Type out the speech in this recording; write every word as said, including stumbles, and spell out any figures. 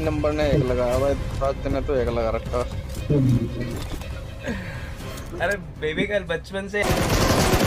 Number ने एक लगाया भाई, रात ने तो एक लगा रखा। अरे बेबी गर्ल बचपन से